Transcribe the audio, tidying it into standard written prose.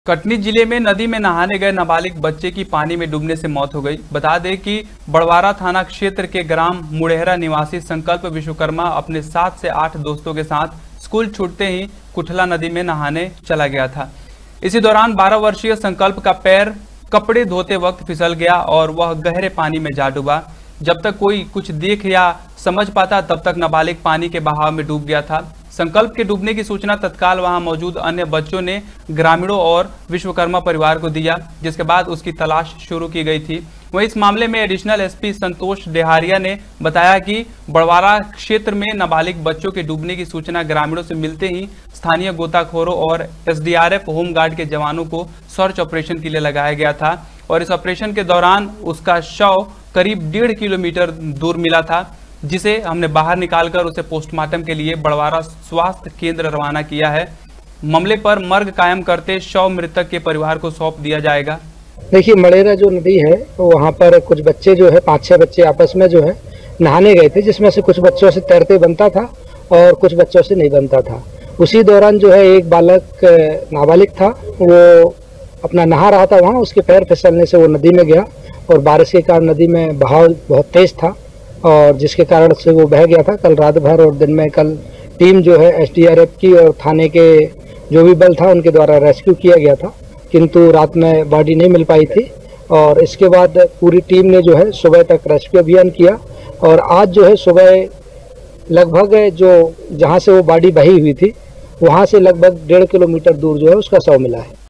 कटनी जिले में नदी में नहाने गए नाबालिग बच्चे की पानी में डूबने से मौत हो गई। बता दें कि बड़वारा थाना क्षेत्र के ग्राम मुड़ेहरा निवासी संकल्प विश्वकर्मा अपने 7 से 8 दोस्तों के साथ स्कूल छूटते ही कुठला नदी में नहाने चला गया था। इसी दौरान 12 वर्षीय संकल्प का पैर कपड़े धोते वक्त फिसल गया और वह गहरे पानी में जा डूबा। जब तक कोई कुछ देख या समझ पाता तब तक नाबालिग पानी के बहाव में डूब गया था। संकल्प के डूबने की सूचना तत्काल वहां मौजूद अन्य बच्चों ने ग्रामीणों और विश्वकर्मा परिवार को दिया, जिसके बाद उसकी तलाश शुरू की गई थी। वहीं इस मामले में एडिशनल एसपी संतोष डेहारिया ने बताया कि बड़वारा क्षेत्र में नाबालिग बच्चों के डूबने की सूचना ग्रामीणों से मिलते ही स्थानीय गोताखोरों और एसडीआरएफ होमगार्ड के जवानों को सर्च ऑपरेशन के लिए लगाया गया था और इस ऑपरेशन के दौरान उसका शव करीब 1.5 किलोमीटर दूर मिला था, जिसे हमने बाहर निकालकर उसे पोस्टमार्टम के लिए बड़वारा स्वास्थ्य केंद्र रवाना किया है। मामले पर मर्ग कायम करते शव मृतक के परिवार को सौंप दिया जाएगा। देखिए, मड़ेरा जो नदी है वहाँ पर कुछ बच्चे जो है 5-6 बच्चे आपस में जो है नहाने गए थे, जिसमें से कुछ बच्चों से तैरते बनता था और कुछ बच्चों से नहीं बनता था। उसी दौरान जो है एक बालक नाबालिग था, वो अपना नहा रहा था वहाँ, उसके पैर फिसलने से वो नदी में गया और बारिश के कारण नदी में बहाव बहुत तेज था और जिसके कारण से वो बह गया था। कल रात भर और दिन में कल टीम जो है एसडीआरएफ की और थाने के जो भी बल था उनके द्वारा रेस्क्यू किया गया था, किंतु रात में बॉडी नहीं मिल पाई थी और इसके बाद पूरी टीम ने जो है सुबह तक रेस्क्यू अभियान किया और आज जो है सुबह लगभग जो जहाँ से वो बॉडी बही हुई थी वहाँ से लगभग 1.5 किलोमीटर दूर जो है उसका शव मिला है।